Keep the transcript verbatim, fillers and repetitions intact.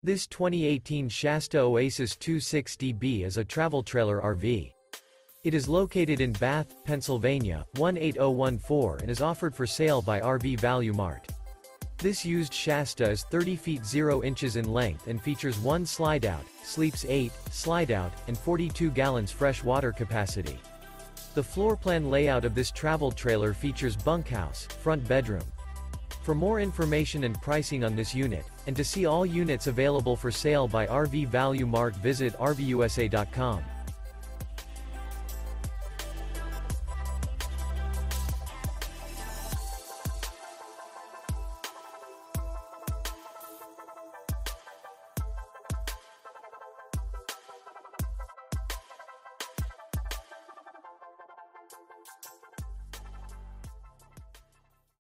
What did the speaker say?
This twenty eighteen Shasta Oasis two sixty B is a travel trailer R V. It is located in Bath, Pennsylvania, one eight zero one four and is offered for sale by R V Value Mart. This used Shasta is thirty feet zero inches in length and features one slide-out, sleeps eight, slide-out, and forty-two gallons fresh water capacity. The floor plan layout of this travel trailer features bunkhouse, front bedroom. For more information and pricing on this unit, and to see all units available for sale by R V Value Mart, visit R V U S A dot com.